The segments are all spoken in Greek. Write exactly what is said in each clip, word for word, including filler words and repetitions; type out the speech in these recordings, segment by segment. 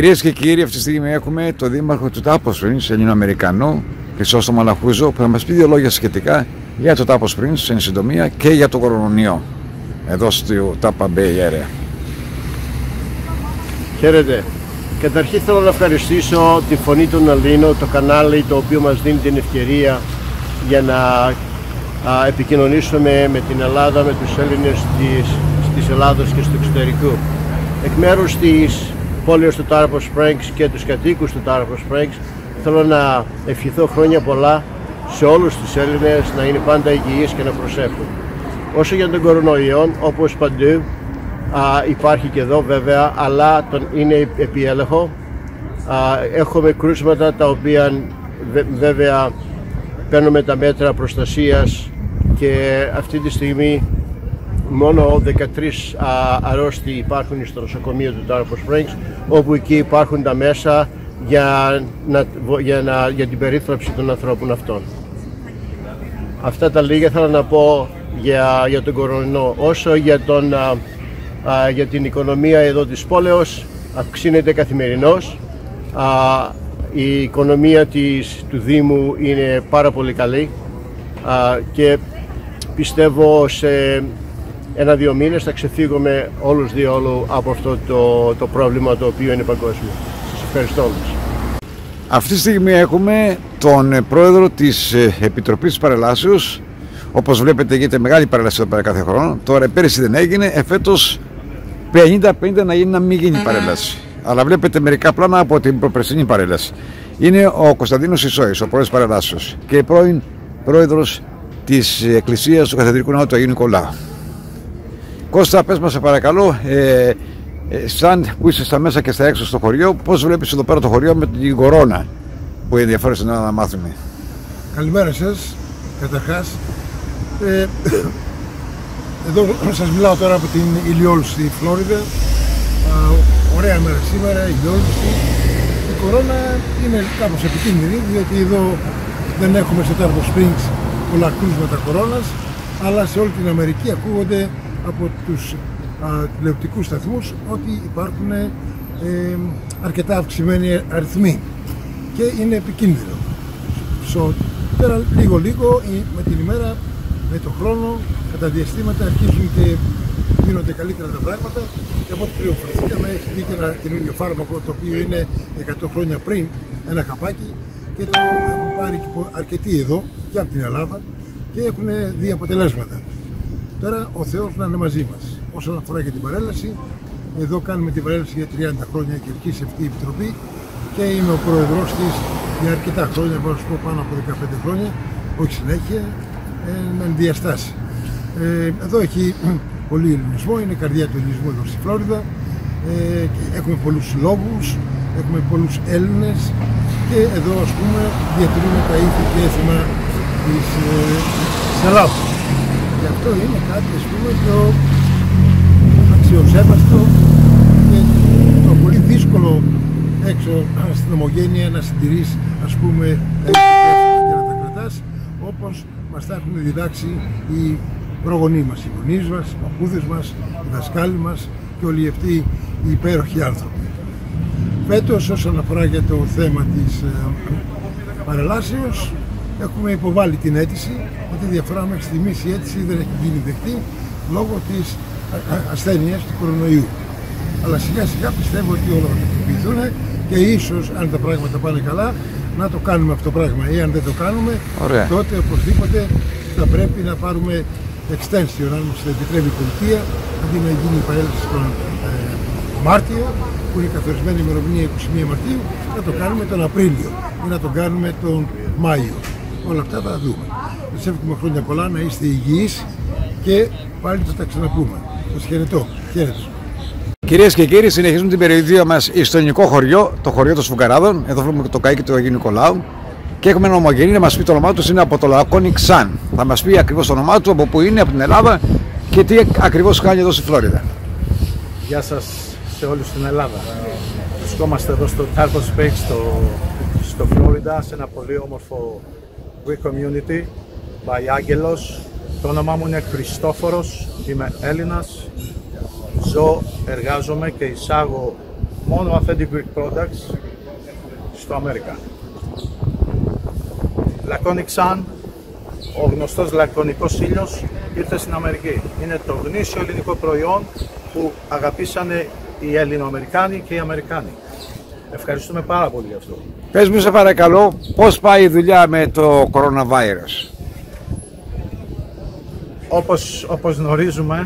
Κυρίες και κύριοι, αυτή τη στιγμή έχουμε το δήμαρχο του Tampa Springs, Ελληνοαμερικανό, Χρυσόστομο Μαλαχούζο, που θα μας πει δύο λόγια σχετικά για το Tampa Springs εν συντομία και για το κορονοϊό εδώ στο Tampa Bay Area. Χαίρετε. Καταρχήν θέλω να ευχαριστήσω τη Φωνή των Ελλήνων, το κανάλι το οποίο μας δίνει την ευκαιρία για να α, επικοινωνήσουμε με την Ελλάδα, με τους Έλληνες της, της Ελλάδος και στο εξωτερικό. Εκ μέρους της πόλης του Tampa Springs και τους κατοίκους του Tampa Springs θέλω να ευχηθώ χρόνια πολλά σε όλους τους Έλληνες να είναι πάντα υγιείς και να προσέχουν. Όσο για τον κορονοϊό, όπως παντού α, υπάρχει και εδώ βέβαια, αλλά τον είναι επί έλεγχο. Α, έχουμε κρούσματα τα οποία βε, βέβαια παίρνουμε τα μέτρα προστασίας και αυτή τη στιγμή μόνο δεκατρείς α, αρρώστοι υπάρχουν στο νοσοκομείο του Tampa Springs, όπου εκεί υπάρχουν τα μέσα για, να, για, να, για την περίθαλψη των ανθρώπων αυτών. Αυτά τα λίγα θέλω να πω για, για τον κορονοϊό. Όσο για, τον, α, α, για την οικονομία εδώ της πόλεως, αυξήνεται καθημερινώς. Α, η οικονομία της, του Δήμου είναι πάρα πολύ καλή α, και πιστεύω σε ένα-δύο μήνες θα ξεφύγουμε όλους διόλου από αυτό το, το πρόβλημα το οποίο είναι παγκόσμιο. Σας ευχαριστώ όλους. Αυτή τη στιγμή έχουμε τον πρόεδρο της Επιτροπής Παρελάσεως. Όπως βλέπετε γίνεται μεγάλη παρέλαση εδώ πέρα κάθε χρόνο. Τώρα πέρυσι δεν έγινε, εφέτος πενήντα πενήντα να γίνει να μην γίνει παρέλαση. Αλλά βλέπετε μερικά πλάνα από την προπερσινή παρέλαση. Είναι ο Κωνσταντίνος Ισόης, ο πρόεδρος Παρελάσεως και πρώην πρόεδρος της Εκκλησίας του Καθεδρικού Ναού του Αγίου Νικολάου. Κώστα, πες μας σε παρακαλώ, ε, ε, σαν που είσαι στα μέσα και στα έξω στο χωριό, πώς βλέπεις εδώ πέρα το χωριό με την κορώνα που ενδιαφέρεσαι να μάθουμε. Καλημέρα σας, καταρχάς. Ε, εδώ σας μιλάω τώρα από την ηλιόλουστη στη Φλόριδα. Α, ωραία μέρα σήμερα, ηλιόλουστη. Η κορώνα είναι κάπως επικίνδυνη, διότι εδώ δεν έχουμε στο Tampa Springs πολλά κρούσματα κορώνας, αλλά σε όλη την Αμερική ακούγονται από τους τηλεοπτικούς σταθμούς ότι υπάρχουν ε, αρκετά αυξημένοι αριθμοί και είναι επικίνδυνο. So, τώρα λίγο λίγο με την ημέρα, με τον χρόνο, κατά διαστήματα αρχίζουν και γίνονται καλύτερα τα πράγματα και από ό,τι πληροφορηθήκαμε έχει δει και ένα καινούργιο φάρμακο το οποίο είναι εκατό χρόνια πριν, ένα χαπάκι, και το έχουν πάρει και αρκετοί εδώ και από την Ελλάδα και έχουν δει αποτελέσματα. Τώρα ο Θεός να είναι μαζί μας. Όσον αφορά και την παρέλαση, εδώ κάνουμε την παρέλαση για τριάντα χρόνια και αρχίσει αυτή η Επιτροπή και είμαι ο πρόεδρος της για αρκετά χρόνια, μπορώ να σου πω πάνω από δεκαπέντε χρόνια, όχι συνέχεια, ε, με διαστάσει. Ε, εδώ έχει πολύ ελληνισμό, είναι η καρδιά του ελληνισμού εδώ στη Φλόριδα. Ε, και έχουμε πολλούς συλλόγους, έχουμε πολλούς Έλληνες και εδώ ας πούμε διατηρούμε τα ήθη και έθιμα της, ε, της Ελλάδας. Και αυτό είναι κάτι ας πούμε το αξιοσέβαστο και το πολύ δύσκολο έξω στην ομογένεια να συντηρείς ας πούμε τα ήθη και να τα κρατάς όπως μας τα έχουν διδάξει οι προγονείς μας, οι γονείς μας, οι παππούδες μας, οι δασκάλοι μας και όλοι αυτοί οι υπέροχοι άνθρωποι. Φέτος όσον αφορά για το θέμα της ε, παρελάσεως έχουμε υποβάλει την αίτηση, με τη διαφορά μέχρι στιγμής η αίτηση δεν έχει γίνει δεκτή λόγω της ασθένειας του κορονοϊού. Αλλά σιγά σιγά πιστεύω ότι όλα θα τυποποιηθούν και ίσως αν τα πράγματα πάνε καλά να το κάνουμε αυτό το πράγμα. Ή αν δεν το κάνουμε, ωραία, τότε οπωσδήποτε θα πρέπει να πάρουμε extension, αν μας επιτρέπει η πολιτεία, αντί να γίνει η παρέλαση τον ε, Μάρτιο, που είναι καθορισμένη η ημερομηνία είκοσι μία Μαρτίου, να το κάνουμε τον Απρίλιο ή να το κάνουμε τον Μάιο. Όλα αυτά θα δούμε. Σας εύχομαι χρόνια πολλά, να είστε υγιείς και πάλι θα τα ξαναπούμε. Σας χαιρετώ. Χαίρετε. Κυρίες και κύριοι, συνεχίζουμε την περιοδία μας στο ελληνικό χωριό, το χωριό των Σφουγγαράδων. Εδώ βλέπουμε το καίκι του Αγίου Νικολάου. Και έχουμε ένα ομογενή να μας πει το όνομά του, είναι από το Λακώνι Ξάν. Θα μας πει ακριβώς το όνομά του, από πού είναι, από την Ελλάδα και τι ακριβώς κάνει εδώ στη Φλόριδα. Γεια σας σε όλους στην Ελλάδα. Βρισκόμαστε εδώ στο Tampa Springs, στο, στο Φλόριδα, σε ένα πολύ όμορφο Greek community, by Άγγελος. Το όνομά μου είναι Χριστόφορος, είμαι Έλληνας. Ζω, εργάζομαι και εισάγω μόνο authentic Greek products στο Αμέρικα. Laconic Sun, ο γνωστός λακωνικός ήλιος, ήρθε στην Αμερική. Είναι το γνήσιο ελληνικό προϊόν που αγαπήσανε οι Ελληνοαμερικάνοι και οι Αμερικάνοι. Ευχαριστούμε πάρα πολύ γι' αυτό. Πες μου σε παρακαλώ, πώς πάει η δουλειά με το coronavirus? Όπως, όπως γνωρίζουμε,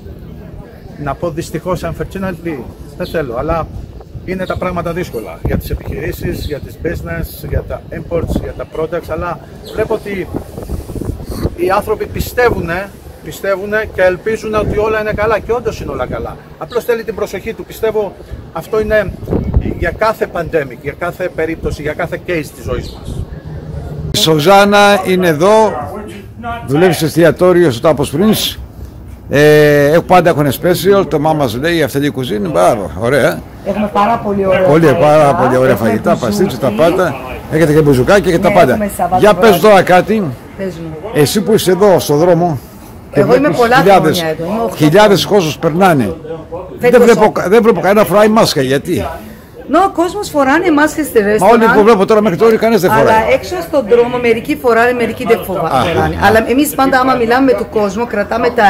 να πω δυστυχώς unfortunately, δεν θέλω, αλλά είναι τα πράγματα δύσκολα για τις επιχειρήσεις, για τις business, για τα imports, για τα products, αλλά βλέπω ότι οι άνθρωποι πιστεύουν, πιστεύουν και ελπίζουν ότι όλα είναι καλά και όντως είναι όλα καλά. Απλώς θέλει την προσοχή του. Πιστεύω αυτό είναι για κάθε pandemic, για κάθε περίπτωση, για κάθε case της ζωής μας. Η Σουζάννα είναι εδώ, δουλεύει στο εστιατόριο στο Tapas Prince. Ε, πάντα έχουν special, το μάμα μας λέει αυτή η κουζίνη, μπράβο, ωραία. Έχουμε πάρα πολύ ωραία πολύ, φαγητά. πάρα πολύ ωραία φαγητά, παστίτσια, τα πάντα. Έχετε και μπουζουκάκια και τα πάντα. Για πες τώρα κάτι, εσύ που είσαι εδώ στο δρόμο. Εγώ είμαι πολλά χιλιάδες, χρόνια εδώ, είμαι χιλιάδες κόσμος περνάνε. Δεν βλέπω, δεν βλέπω κανένα φοράει μάσκα, γιατί? Ναι, ο κόσμος φοράνε μάσκες στη Μα ρεστοράν. όλοι που βλέπω τώρα μέχρι τώρα κανένας δεν φοράει. Αλλά έξω στον δρόμο μερικοί φοράνε, μερικοί δεν φοβα- φοράνε. Αλλά εμείς πάντα άμα μιλάμε με τον κόσμο κρατάμε τα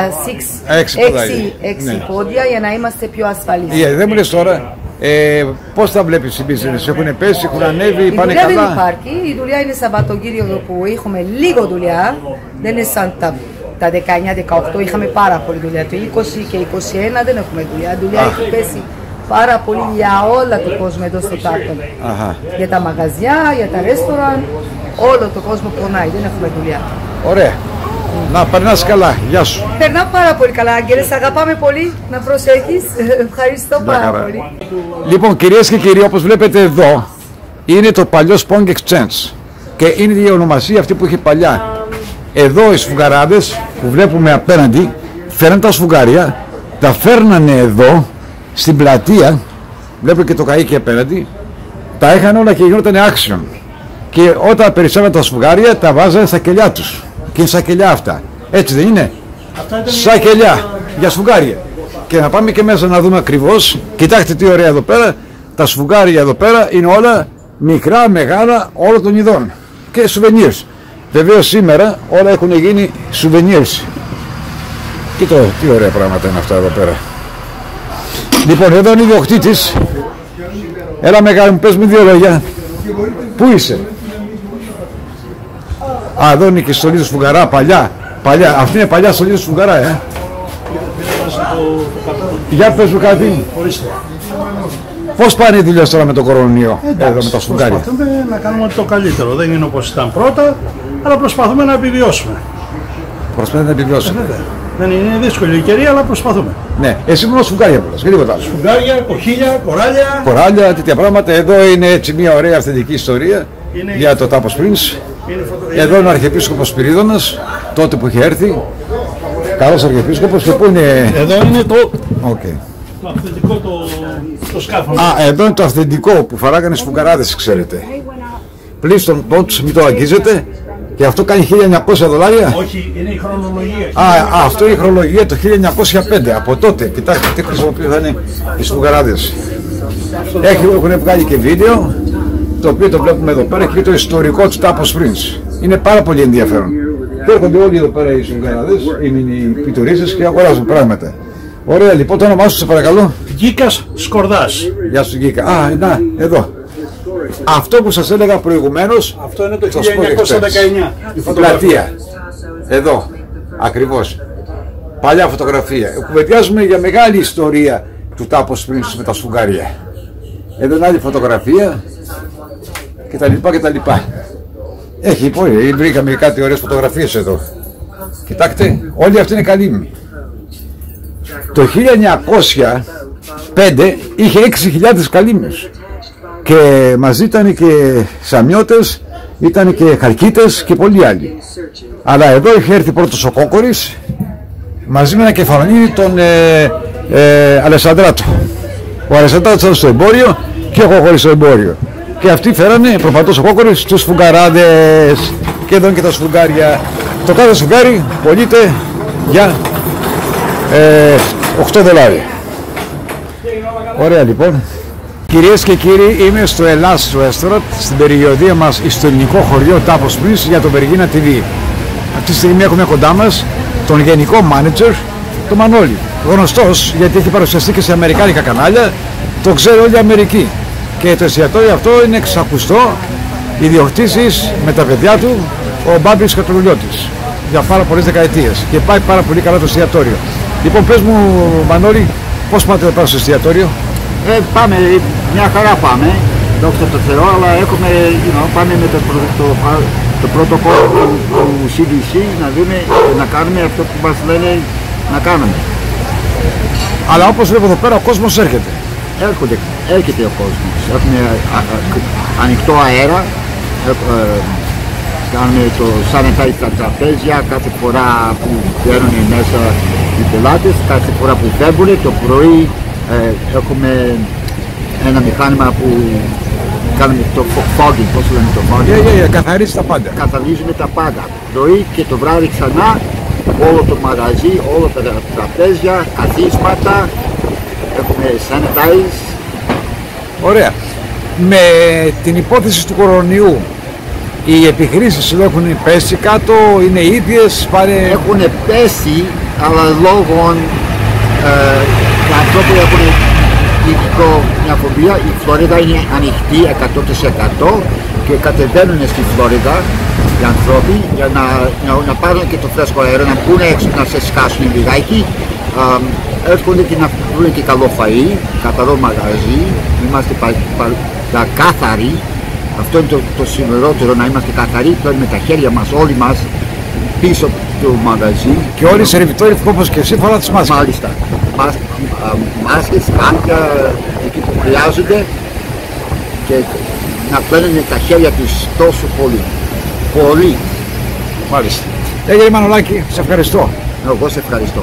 έξι πόδια για να είμαστε πιο ασφαλείς. Yeah, δεν μου λες τώρα, ε, πώς τα βλέπεις οι business, έχουν πέσει, έχουν ανέβει, Η πάνε δουλειά καλά? δεν υπάρχει, η δουλειά είναι Σαββατοκύριακο που έχουμε λίγο δουλειά, δεν είναι σαν τα, τα δεκαεννιά δεκαοκτώ, είχαμε πάρα πολύ δουλειά, το είκοσι και είκοσι ένα δεν έχουμε δουλειά, η δουλειά έχει πέσει πάρα πολύ για όλα το κόσμο εδώ στο Τάρτον. Για τα μαγαζιά, για τα ρέστοραν, όλο το κόσμο πονάει, δεν έχουμε δουλειά. Ωραία. Να περνάς καλά, γεια σου. Περνά πάρα πολύ καλά, Άγγελε, σ' αγαπάμε πολύ, να προσέχεις, ευχαριστώ πάρα πολύ. Λοιπόν, κυρίες και κύριοι, όπως βλέπετε εδώ, είναι το παλιό Spong Exchange και είναι η ονομασία αυτή που είχε παλιά. Εδώ οι σφουγγαράδες που βλέπουμε απέναντι φέρναν τα σφουγγάρια, τα φέρνανε εδώ στην πλατεία, βλέπω και το καΐκι απέναντι, τα είχαν όλα και γινόταν action. Και όταν περισσεύαν τα σφουγγάρια, τα βάζανε στα κελιά τους. Και είναι στα κελιά αυτά. Έτσι δεν είναι? Στα κελιά, για σφουγγάρια. Και να πάμε και μέσα να δούμε ακριβώς. Κοιτάξτε τι ωραία εδώ πέρα. Τα σφουγγάρια εδώ πέρα είναι όλα μικρά, μεγάλα, όλων των ειδών. Και souvenirs. Βεβαίως σήμερα όλα έχουν γίνει souvenirs. Κοίτα, τι ωραία πράγματα είναι αυτά εδώ πέρα. Λοιπόν, εδώ είναι ο ιδιοκτήτης. Έλα μεγάλη μου, πες μου δύο λόγια. Πού είσαι? Α, εδώ είναι και στολή του σφουγγαρά, παλιά. Παλιά. Αυτή είναι παλιά στολή του σφουγγαρά, ε. Για πες μου κάτι. Πώς πάνε οι δουλειές τώρα με τον κορονοϊό? Εντάξει, εδώ με τα σφουγγάρια? προσπαθούμε να κάνουμε το καλύτερο. Δεν είναι όπως ήταν πρώτα, αλλά προσπαθούμε να επιβιώσουμε. Προσπαθείτε να επιβιώσετε. Ε, δεν είναι δύσκολη η καιρία, αλλά προσπαθούμε. Ναι, εσύ μόνο σφουγγάρια πουλάς και τίποτα άλλο. Σφουγγάρια, κοχύλια, κοράλια. Κοράλια, τέτοια πράγματα. Εδώ είναι έτσι μια ωραία αυθεντική ιστορία Είναι... για το Tapas Prince. Είναι... Εδώ είναι ο Αρχιεπίσκοπος Σπυρίδωνας, τότε που είχε έρθει. Καλός Αρχιεπίσκοπος και πού είναι? Εδώ είναι το, Okay. το αυθεντικό το, το σκάφος. Α, εδώ είναι το αυθεντικό που φοράγανε σφουγγαράδες, ξέρετε. Please don't, μην το αγγίζετε. Και αυτό κάνει χίλια εννιακόσια δολάρια. Όχι, είναι η χρονολογία. Α, α, αυτό είναι η χρονολογία το χίλια εννιακόσια πέντε. Από τότε, κοιτάξτε τι χρησιμοποιούσαν οι σφουγγαράδες. Έχουν βγάλει και βίντεο, το οποίο το βλέπουμε εδώ πέρα και το ιστορικό του Tapas Prince. Είναι πάρα πολύ ενδιαφέρον. Και έρχονται όλοι εδώ πέρα οι σφουγγαράδες, οι πιτουρίσες και αγοράζουν πράγματα. Ωραία, λοιπόν, το όνομά σου σε παρακαλώ. Γκίκας Σκορδάς. Γεια σου Γκίκα. Α, να, εδώ. Αυτό που σας έλεγα προηγουμένως. Αυτό είναι το χίλια εννιακόσια δεκαεννιά. Η πλατεία. Εδώ. Ακριβώς. Παλιά φωτογραφία. Κουβεντιάζουμε για μεγάλη ιστορία του Tapas Prince με τα σφουγγάρια. Εδώ είναι άλλη φωτογραφία. Και τα λοιπά και τα λοιπά. Έχει πολύ. Βρήκαμε κάτι ωραίες φωτογραφίες εδώ. Κοιτάξτε. Όλοι αυτοί είναι καλοί. Το χίλια εννιακόσια πέντε είχε έξι χιλιάδες καλύμνους και μαζί ήταν και Σαμιώτες, ήταν και Χαρκίτες και πολλοί άλλοι. Αλλά εδώ είχε έρθει πρώτος ο Κόκορης μαζί με ένα κεφαλονίδι τον ε, ε, Αλεσανδράτο. Ο Αλεσανδράτος ήταν στο εμπόριο και ο Κόκορης στο εμπόριο. Και αυτοί φέρανε προφανώς ο Κόκορης τους σφουγγαράδες. Και εδώ είναι και τα σφουγγάρια. Το κάθε σφουγγάρι πωλείται για ε, οκτώ δολάρια. Ωραία λοιπόν. Κυρίες και κύριοι, είμαι στο Ελλάς Restaurant, στην περιοδία μας στο ελληνικό χωριό Tapos Prince για το Vergina τι βι. Αυτή τη στιγμή έχουμε κοντά μας τον γενικό μάνετζερ, τον Μανώλη. Γνωστός γιατί έχει παρουσιαστεί και σε αμερικάνικα κανάλια, το ξέρει όλη η Αμερική. Και το εστιατόριο αυτό είναι εξακουστό, ιδιοκτήτης με τα παιδιά του, ο Μπάμπης Κατρουλιώτης, για πάρα πολλές δεκαετίες. Και πάει πάρα πολύ καλά το εστιατόριο. Λοιπόν, πες μου, Μανώλη, πώς πάτε πάνω στο εστιατόριο? Ε, πάμε, μια χαρά πάμε, δόξα τω Θεώ, αλλά έχουμε, you know, πάμε με το, το, το πρωτοκόλλο του, του σι ντι σι να δούμε, να κάνουμε αυτό που μας λένε να κάνουμε. Αλλά όπως βλέπω εδώ πέρα ο κόσμος έρχεται. Έρχονται, έρχεται ο κόσμος, έχουμε α, α, ανοιχτό αέρα, ε, ε, κάνουμε το sanitize στα τραπέζια κάθε φορά που μπαίνουν μέσα οι πελάτες, κάθε φορά που φεύγουν το πρωί. Ε, έχουμε ένα μηχάνημα που κάνουμε το fogging, πώς λέμε το fogging. Yeah, yeah, yeah. Καθαρίζει τα πάντα. Καθαρίζουμε τα πάντα. Πρωί και το βράδυ ξανά, όλο το μαγαζί, όλα τα τραπέζια, καθίσματα, έχουμε sanitize. Ωραία. Με την υπόθεση του κορονοϊού, οι επιχειρήσεις έχουν πέσει κάτω, είναι ίδιες, πάνε... Έχουν πέσει, αλλά λόγω ε, τα ανθρώπου έχουν ειδικό μια φοβία. Η Φλόριδα είναι ανοιχτή εκατό τοις εκατό και κατεβαίνουν στη Φλόριδα οι άνθρωποι για να, να, να πάρουν και το φρέσκο αέρα, να μπουν έξω, να σε σκάσουν λιγάκι. Έρχονται και να βρουν και καλό φαΐ, καθαρό μαγαζί, είμαστε πα, πα, πα, κάθαροι. Αυτό είναι το, το σημερότερο, να είμαστε καθαροί, τώρα με τα χέρια μας, όλοι μας, πίσω του μαγαζί. Και όλοι οι σερβιτόροι όπως και εσύ φορά τις μάσκες. Μάλιστα. Μάσ, α, μάσκες, κάποια εκεί που χρειάζονται και να πλένουν τα χέρια τους τόσο πολύ. Πολύ. Μάλιστα. Έγινε Μανολάκη, σε ευχαριστώ. Εγώ σε ευχαριστώ.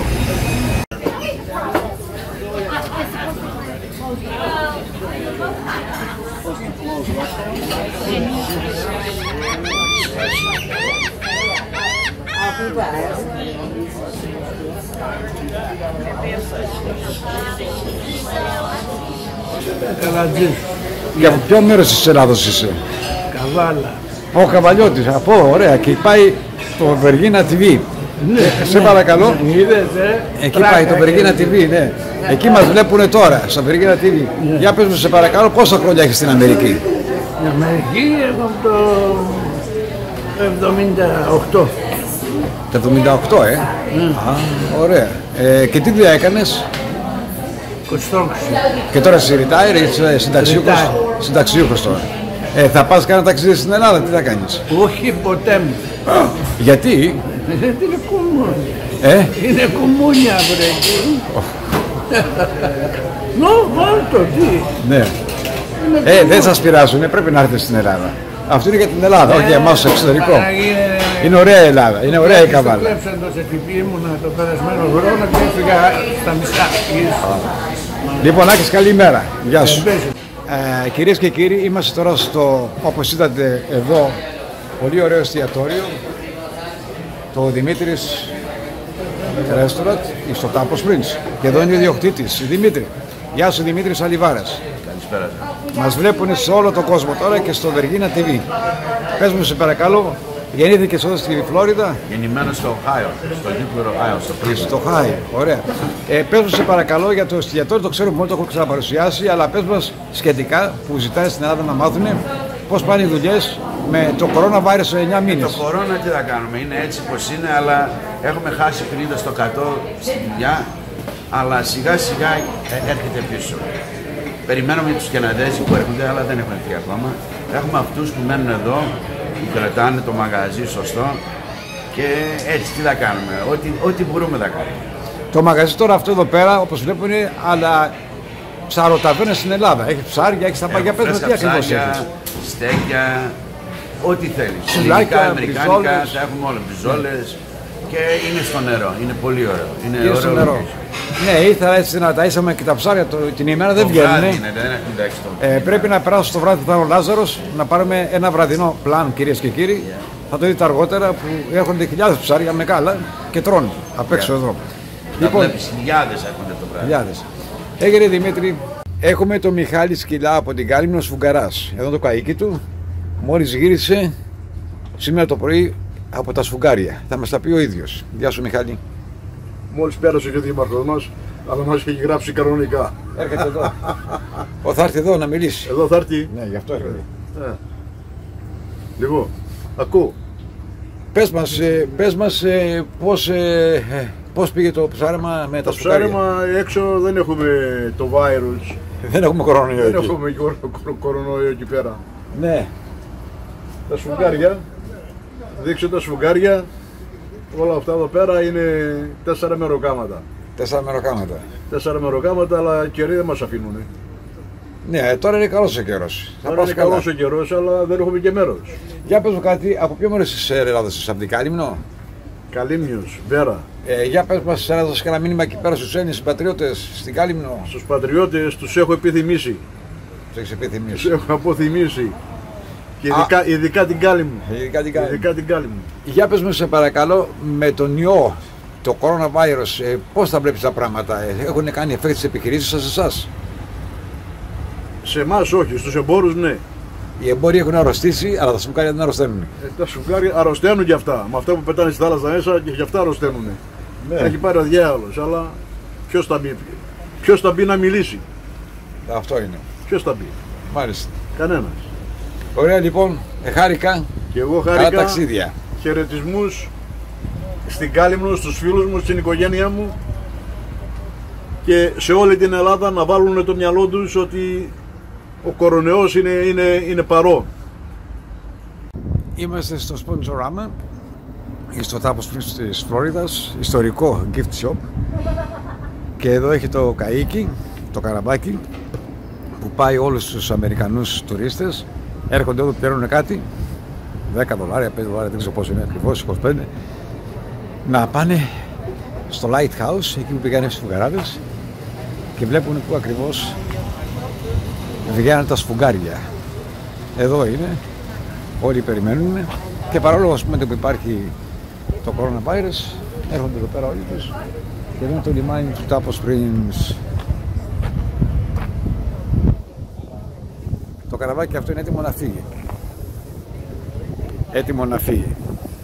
Καλατζής. Για ποιο μέρος της Ελλάδος είσαι? Καβάλα. Ο Καβαλιώτης, από ωραία, και πάει το Vergina τι βι. Ναι, ε, σε ναι. παρακαλώ. Είδες, ε, Εκεί πάει το Vergina τι βι, ναι. Εκεί μας βλέπουν τώρα, στο Vergina τι βι. Ναι. Για πες μου σε παρακαλώ, πόσα χρόνια έχεις στην Αμερική? Στην Αμερική έχω το εβδομήντα οκτώ. Το εβδομήντα οκτώ, ε. Mm. Α, ωραία. Ε, και τι δουλειά έκανες? Construction. Και τώρα είσαι retire, είσαι συνταξιούχος, Retire. συνταξιούχος τώρα. Ε, θα πας κάνα ταξίδι στην Ελλάδα, τι θα κάνεις? Όχι ποτέ μου. Γιατί? Γιατί είναι κουμούνια. Ε? Είναι κουμούνια, βρε. Νο, βάλτο, τι. Ναι. Ε, δεν σας πειράζουν, πρέπει να έρθετε στην Ελλάδα. Αυτό είναι για την Ελλάδα, όχι για εμάς στο εξωτερικό. Είναι ωραία η Ελλάδα, είναι ωραία η Καβάλα. Κλέψαν το σετιπί μου το περασμένο χρόνο και έφυγα στα μισά. Λοιπόν, Άκης, καλημέρα. Γεια σου. Ε, κυρίες και κύριοι, είμαστε τώρα στο, όπως είδατε εδώ, πολύ ωραίο εστιατόριο, το Δημήτρης Restaurant, στο Tapos Prince. Και εδώ είναι ο ιδιοκτήτης, Δημήτρη. Γεια σου, Δημήτρης Αλιβάρας. Καλησπέρα. Μας βλέπουν σε όλο τον κόσμο τώρα και στο Vergina τι βι. Πες μου σε παρακαλώ, γεννήθηκες εδώ στη Φλόριδα? Γεννημένος στο Οχάιο, στο Νίκουρο Οχάιο, στο Πρίσο. Στο Χάι, ωραία. Ε, πες μου σε παρακαλώ για το εστιατόριο, το ξέρουμε όλοι, το έχω ξαναπαρουσιάσει, αλλά πες μας σχετικά που ζητάνε στην Ελλάδα να μάθουν πώς πάνε οι δουλειές με το coronavirus σε εννιά μήνες. Το κορώνα τι θα κάνουμε, είναι έτσι πως είναι, αλλά έχουμε χάσει πενήντα τοις εκατό στη δουλειά, αλλά σιγά σιγά έρχεται πίσω. Περιμένουμε τους Καναδέζοι που έρχονται, αλλά δεν έχουν έρθει ακόμα. Έχουμε αυτούς που μένουν εδώ, που κρατάνε το μαγαζί σωστό και έτσι τι θα κάνουμε, ό,τι, ό,τι μπορούμε θα κάνουμε. Το μαγαζί τώρα αυτό εδώ πέρα, όπως βλέπουν, αλλά ψαροταβέρνες στην Ελλάδα. Έχει ψάρια, έχει τα παγιά, πες μου τι ακριβώς έχεις. Στέκια, ό,τι θέλεις. Σουλάκια, αμερικάνικα, τα έχουμε όλα, μπριζόλες και είναι στο νερό, είναι πολύ ωραίο. Είναι, Είναι ωραίο στο νερό. Ναι, ήθελα έτσι να ταΐσαμε και τα ψάρια το, την ημέρα, δεν βγαίνουν. Είναι, δεν έχουν τάξει το. Ε, πρέπει να περάσω στο βράδυ που θα είναι ο Λάζαρος, να πάρουμε ένα βραδινό πλάν, κυρίες και κύριοι. Yeah. Θα το δείτε αργότερα που έρχονται χιλιάδες ψάρια μεγάλα και τρώνε απ' έξω yeah. εδώ. Θα λοιπόν, βλέπεις χιλιάδες έρχονται το βράδυ. Χιλιάδες. Έγινε Δημήτρη, Έχουμε τον Μιχάλη Σκυλά από την Κάλυμνο Σφουγγαράς. Εδώ το καΐκι του. Μόλις γύρισε σήμερα το πρωί από τα Σφουγγάρια. Θα μας τα πει ο ίδιος. Γεια σου Μιχάλη. Μόλις πέρασε και ο δήμαρχος μας, αλλά μας έχει γράψει κανονικά. Έρχεται εδώ. Ο, θα έρθει εδώ να μιλήσει. Εδώ θα έρθει. Ναι, γι' αυτό έρχεται. Ε. Λοιπόν, ακούω. Πες μας, ε, πες μας ε, πώς, ε, πώς πήγε το ψάρεμα με τα Σφουγγάρια. Το ψάρεμα έξω δεν έχουμε το virus. Δεν έχουμε κορονοϊό Δεν εκεί. έχουμε κορο, κορο, κορονοϊό εκεί πέρα. Ναι. Τα σφουγγάρια, δείξε τα σφουγγάρια, όλα αυτά εδώ πέρα είναι τέσσερα μεροκάματα. Τέσσερα μεροκάματα. Τέσσερα μεροκάματα, αλλά καιροί δεν μας αφήνουν. Ναι, τώρα είναι καλός ο καιρός. Τώρα είναι καλός ο καιρός, αλλά δεν έχουμε και μέρος. Για πες μου κάτι, από ποιο μέρος της Ελλάδας είσαι, από την Κάλυμνο? Καλύμνιος, Βέρα. Ε, για πες μας, να δώσεις κανένα μήνυμα εκεί πέρα στους Έλληνες πατριώτες στην Κάλυμνο. Στους πατριώτες τους έχω επιθυμήσει. Τους έχεις επιθυμήσει. Τους έχω αποθυμήσει. Και ειδικά, ειδικά την Κάλυμνο. Ειδικά την Κάλυμνο. Ειδικά την Κάλυμνο. Για πες μου σε παρακαλώ, με τον ιό, το coronavirus, ε, πώς θα βλέπεις τα πράγματα, ε, έχουν κάνει εφέκτη στις επιχειρήσεις σας εσάς? Σε εμάς όχι, στους εμπόρους ναι. Οι εμπόροι έχουν αρρωστήσει, αλλά τα σφουγγάρια δεν αρρωσταίνουν. Ε, τα σφουγγάρια αρρωσταίνουν κι αυτά. Με αυτά που πετάνε στη θάλασσα μέσα και γι' αυτά αρρωσταίνουν. Ναι. Έχει πάρει ο διάολος, αλλά ποιος θα μπει, ποιος θα μπει να μιλήσει. Αυτό είναι. Ποιος θα μπει. Μάλιστα. Κανένας. Ωραία λοιπόν, ε, χάρηκα. Και εγώ Καλά χάρηκα. ταξίδια. Χαιρετισμούς στην Κάλυμνο, στους φίλους μου, στην οικογένειά μου και σε όλη την Ελλάδα να βάλουν το μυαλό τους ότι ο κορονοϊός είναι, είναι, είναι παρόν. Είμαστε στο Sponsorama, στο τάπος της Φλόριδας, ιστορικό gift shop, και εδώ έχει το καΐκι, το καραμπάκι που πάει όλους τους Αμερικανούς τουρίστες. Έρχονται εδώ, πληρώνουν κάτι, δέκα δολάρια, πέντε δολάρια, δεν ξέρω πόσο είναι ακριβώς, είκοσι πέντε, να πάνε στο Lighthouse, εκεί που πήγανε στους σφουγγαράδες, και βλέπουν που ακριβώς βγαίνουν τα σφουγγάρια. Εδώ είναι, όλοι περιμένουν, και παρόλο ας πούμε που υπάρχει το coronavirus, έρχονται εδώ πέρα όλοι τους και εδώ είναι το λιμάνι του Tapo Springs. Το καραβάκι αυτό είναι έτοιμο να φύγει. Έτοιμο να φύγει.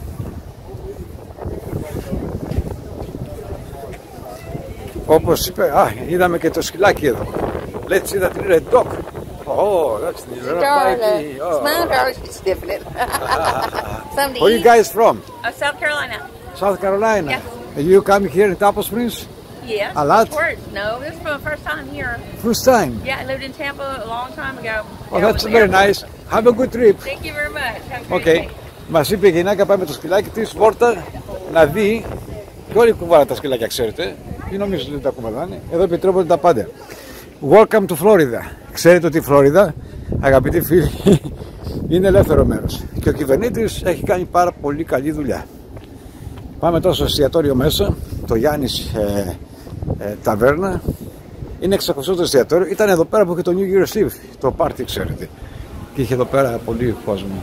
Όπως είπε, α, είδαμε και το σκυλάκι εδώ. Let's see that red dog. Oh, that's the darling. It's my darling. She's different. Where are you guys from? Uh, South Carolina. South Carolina. Yes. And you come here in Tapo Springs? Yeah. A lot? Of course. No, this is my first time here. First time? Yeah, I lived in Tampa a long time ago. Oh, that's very nice. Have a good trip. Thank you very much. Have a great Okay. day. Μας είπε η γυναίκα πάει με το σκυλάκι της βόρτα να δει, και όλοι κουβάλα τα σκυλάκια ξέρετε, ή νομίζω ότι δεν τα κουβαλάνε, εδώ επιτρέπονται τα πάντα. Welcome to Florida. Ξέρετε ότι η Φλόριδα, αγαπητοί φίλοι, είναι ελεύθερο μέρος και ο κυβερνήτης έχει κάνει πάρα πολύ καλή δουλειά. Πάμε τώρα στο εστιατόριο μέσα, το Γιάννης ε, ε, Ταβέρνα. Είναι εξακόσια το εστιατόριο, ήταν εδώ πέρα που είχε το New Year's Eve, το πάρτι ξέρετε, και είχε εδώ πέρα πολύ κόσμο.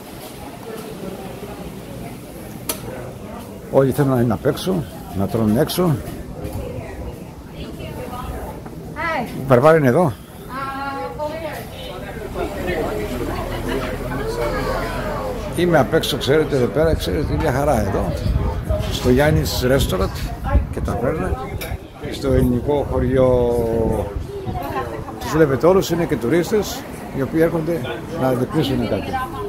Όλοι θέλουν να είναι απ' έξω, να τρώνε έξω. Η Βαρβάρα είναι εδώ. Είμαι απ' έξω, ξέρετε, εδώ πέρα, ξέρετε, είναι μια χαρά εδώ. Στο Γιάννης Restaurant και Ταβέρνα, στο ελληνικό χωριό. Τους βλέπετε όλους, είναι και τουρίστες οι οποίοι έρχονται να δεκτήσουν κάτι.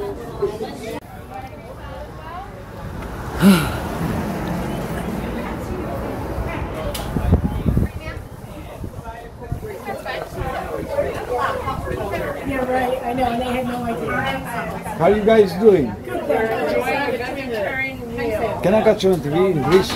How are you guys doing? Can I catch you on T V in Greece?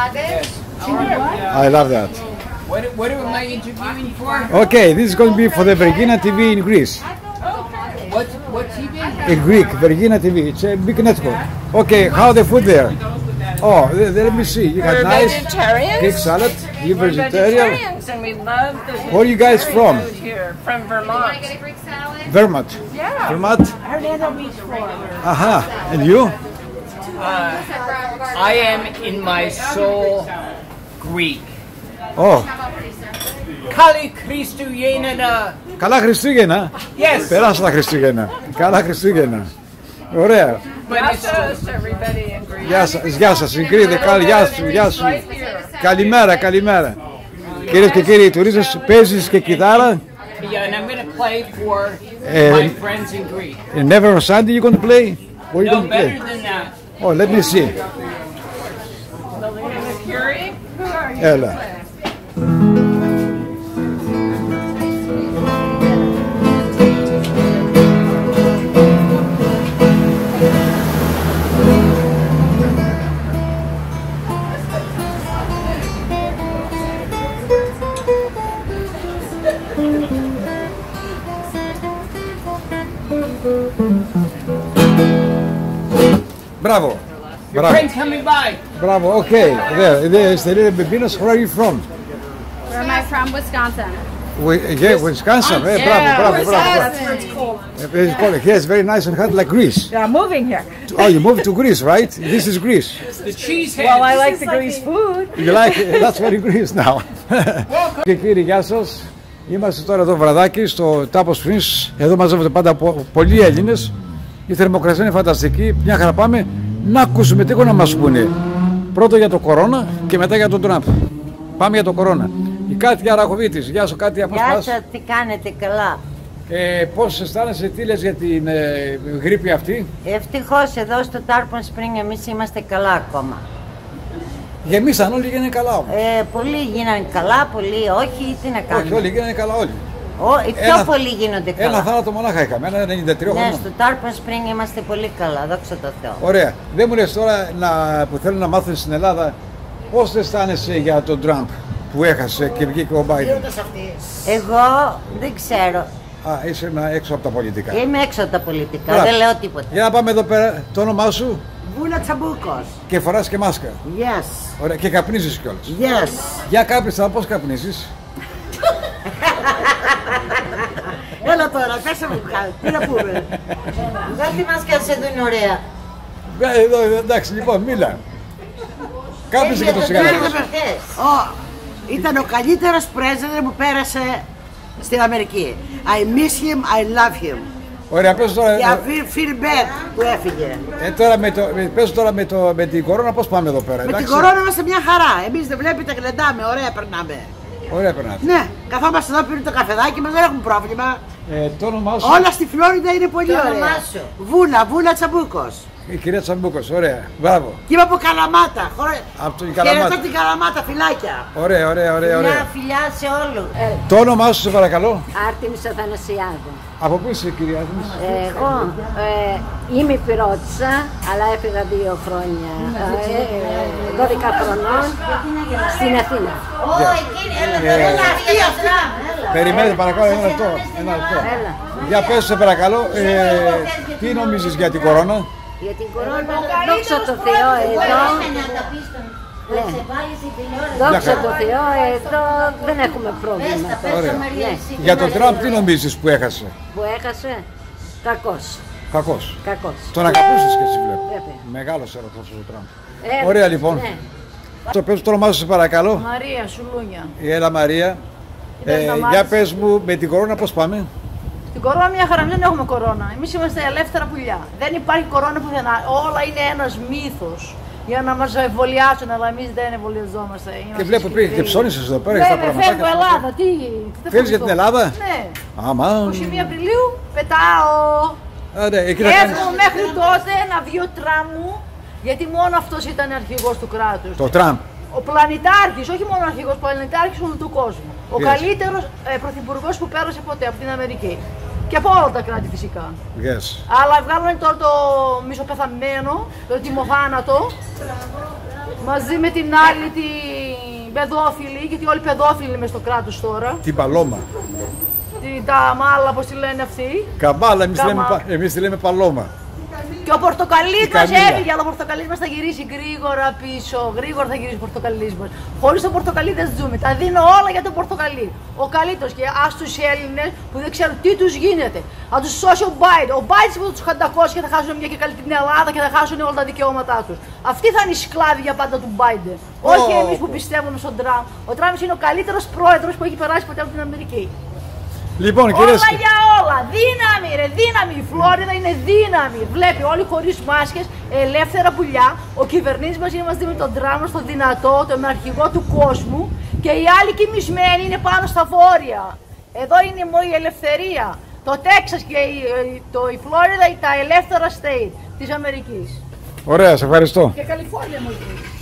I love that. What, what am I interviewing for? Okay, this is going to be for the Vergina T V in Greece. What, what T V? In Greek, Vergina T V. It's a big network. Okay, how the food there? Oh, let me see. You got We're nice vegetarians. Greek salad. You We're vegetarian? vegetarians and we love the Where are you guys from? food here. From Vermont. Vermont. Yeah. Vermont? Hernando Beach, Florida. Aha. And you? Uh, I am in my soul Greek. Oh. Kali Christogenina. Καλά Χριστούγεννα. Yes. Περάσα τα Χριστούγεννα. Καλά Χριστούγεννα. Ωραία. Γεια σας, everybody in Greece. Γεια σας, γεια σας, συγκρίνετε, καλή, γεια σου, γεια σου. Καλημέρα, καλημέρα. Κυρίες και κύριοι τουρίστες, παίζεις και κιθάρα. Yeah, and I'm going to play for Uh, my friends in Greece. And never on Sunday you're going to play? What are you No, going to play? better than that. Oh, let me see. Curie, who are you? Έλα. Μπράβο. Your Μπράβο. friend's coming by. Μπράβο, okay. There, there is the little Bebinos. Where are you from? Where am I from? Wisconsin. We, yeah, Wisconsin. Eh, bravo, bravo, bravo. That's where it's cold. Eh, It's cold. Here it's very nice and hot like Greece. Yeah, I'm moving here. Oh, you moved to Greece, right? This is Greece. The cheese head. Well, I like the Greece food. You like it? That's very Greece now. Και κύριοι, γεια σας. Είμαστε τώρα εδώ βραδάκι στο Tap Springs. Εδώ μαζεύονται πάντα πο- πολλοί Έλληνες. Η θερμοκρασία είναι φανταστική. Μια χαρά πάμε να ακούσουμε τι έχουν να μας πούνε. Πρώτο για το κορώνα και μετά για τον Τραμπ. Πάμε για το κορώνα. Η Κάτια Ραχοβίτης. Γεια σου Κάτια, πώς Γεια πας? σας, τι κάνετε, καλά. Ε, πώς αισθάνεσαι, τι λες για την ε, γρίπη αυτή? Ευτυχώς εδώ στο Tarpon Spring εμείς είμαστε καλά ακόμα. Γεμίσαν όλοι, γίνανε καλά όμως. Ε, πολλοί γίνανε καλά, πολλοί όχι, τι να κάνουμε. Όχι, όλοι γίνανε καλά όλοι. Ο, οι πιο Ένα- πολλοί γίνονται καλά. Ένα θάνατο μονάχα είχαμε, ένα ενενήντα τρία Ναι, χρονών. στο Tarpon Spring είμαστε πολύ καλά, δόξα τω Θεώ. Ωραία. Δεν μου λες τώρα να, που θέλουν να μάθουν στην Ελλάδα πώς αισθάνεσαι για τον Τραμπ που έχασε και βγήκε ο Biden. Εγώ δεν ξέρω. Α, είσαι ένα έξω από τα πολιτικά. Είμαι έξω από τα πολιτικά, Μπράβο. δεν λέω τίποτα. Για να πάμε εδώ πέρα, το όνομά σου Βούλα Τσαμπούκος. και φοράς και μάσκα. Yes. Ωραία, και καπνίζεις κιόλας. Yes. Για κάπνισα, πώς καπνίζεις? Έλα τώρα, πέσε μου κάτι, τι να πούμε. Δεν τη μάσκα σε εδώ είναι ωραία. Ε, Εδώ, εδώ, εντάξει, λοιπόν, μίλα. Κάπνισε και το σιγάρι. Ω, ήταν ο καλύτερος president που πέρασε στην Αμερική. I miss him, I love him. Ωραία, πες τώρα. Και I feel bad που έφυγε. Ε, τώρα με το, με- πες τώρα με, το, με την κορώνα πώς πάμε εδώ πέρα. Με την εντάξει? κορώνα είμαστε μια χαρά. Εμείς δεν βλέπετε, γλεντάμε, ωραία περνάμε. Ωραία, περνάτε. Ναι, καθόμαστε εδώ, πίνουμε το καφεδάκι μας, δεν έχουμε πρόβλημα. Ε, το όνομά σου. Όλα στη Φλόριντα είναι πολύ Το ωραία. όνομά σου. Βούλα, Βούλα Τσαμπούκος. Η κυρία Τσαμπούκος, ωραία. Μπράβο. Και είμαι από Καλαμάτα. Χωρί... Από την Καλαμάτα. Χαιρετώ την Καλαμάτα, φυλάκια. Ωραία, ωραία, ωραία. ωραία. Φιλιά, φιλιά σε όλους. Το όνομά σου, σε παρακαλώ. Άρτεμις Αθανασιάδου. Από πού είσαι, κυρία Άρτεμις? Εγώ ε, είμαι πυρώτισσα, αλλά έφυγα δύο χρόνια, ε, ε, δώδεκα χρονών, στην Αθήνα. Περιμένετε παρακαλώ ένα λεπτό. Ένα λεπτό. Έλα. Για πες σε παρακαλώ, ε, τι νομίζεις για την κορώνα? Για την κορώνα, δόξα τω Θεώ εδώ, ναι. Δόξα τω Θεώ εδώ δεν έχουμε πρόβλημα. Ωραία. Ναι. Για τον Τραμπ τι νομίζεις που έχασε? Που έχασε, κακός, Κακός. κακός. Τον αγαπούσες και εσύ βλέπω. Βέβαια. Μεγάλος έρωτας ο Τραμπ. Ε, Ωραία λοιπόν. ναι. Το πες το όνομά σου σε παρακαλώ. Μαρία Σουλούνια. Έλα Μαρία. Δεν Ε, τα για μάθεις. πες μου με την κορώνα πώς πάμε? Την κορώνα μια χαρά, δεν έχουμε κορώνα. Εμείς είμαστε ελεύθερα πουλιά. Δεν υπάρχει κορώνα πουθενά. Όλα είναι ένας μύθος για να μας εμβολιάσουν, αλλά εμείς δεν εμβολιαζόμαστε. Και βλέπω πήγε και ψώνισες εδώ πέρα. έχεις τα Βέβαια, πραγματάκια φεύγω σου. Ελλάδα. Τι, δεν Φεύγεις για φεύγω. την Ελλάδα? Ναι. Άμα. είκοσι μία Απριλίου πετάω. Άντε, εκεί να κάνεις. Εύχομαι μέχρι τότε να βγει ο Τραμπ μου, γιατί μόνο αυτός ήταν αρχηγός του κράτους. Το Τραμπ. Ο πλανητάρχης, όχι μόνο αρχηγός, πλανητάρχης όλου του κόσμου. Ο Yes. καλύτερος ε, πρωθυπουργός που πέρασε ποτέ από την Αμερική. Και από όλα τα κράτη φυσικά. Yes. Αλλά βγάλανε τώρα το μισοπεθαμένο, το τιμοθάνατο, μαζί με την άλλη την παιδόφιλη, γιατί όλοι παιδόφιλοι είμαι στο κράτος τώρα. Την Παλώμα. Την, τα μάλα, πώς τη λένε αυτοί. Καμάλα, εμείς, Καμά. λέμε, πα- εμείς τη λέμε Παλώμα. Και ο πορτοκαλί μας Καμία. έφυγε, αλλά ο πορτοκαλί μας θα γυρίσει γρήγορα πίσω. Γρήγορα θα γυρίσει ο πορτοκαλί μας. Χωρίς το πορτοκαλί δεν ζούμε. Τα δίνω όλα για το πορτοκαλί. Ο καλύτερος και ας τους Έλληνες που δεν ξέρουν τι τους γίνεται. Αν τους σώσει ο Biden. Ο Biden που τους χαντακώσει και θα χάσουν μια και καλή την Ελλάδα και θα χάσουν όλα τα δικαιώματά τους. Αυτοί θα είναι οι σκλάβοι για πάντα του Biden. Oh. Όχι εμείς που πιστεύουμε στον Τραμπ. Ο Τραμπ είναι ο καλύτερος πρόεδρος που έχει περάσει ποτέ από την Αμερική. Λοιπόν, κυρίες... Όλα για όλα. Δύναμη, ρε, δύναμη. Η Φλόριδα είναι δύναμη. Βλέπει όλοι χωρίς μάσκες, ελεύθερα πουλιά. Ο κυβερνήτης μας είναι μαζί με τον Τραμπ, τον δυνατό, τον αρχηγό του κόσμου. Και οι άλλοι κοιμισμένοι είναι πάνω στα βόρεια. Εδώ είναι η ελευθερία. Το Τέξας και η, το, η Φλόριδα είναι τα ελεύθερα state της Αμερικής. Ωραία, σε ευχαριστώ. Και Καλιφόρνια μου.